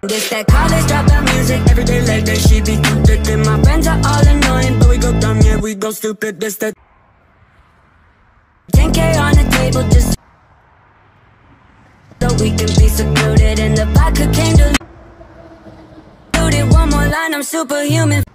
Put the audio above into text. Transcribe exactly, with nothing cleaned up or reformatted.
This that college dropout music, every day like that she be too thick. And my friends are all annoying, but we go dumb, yeah, we go stupid. This that ten K on the table just so we can be secluded. And the vodka came diluted. One more line, I'm superhuman.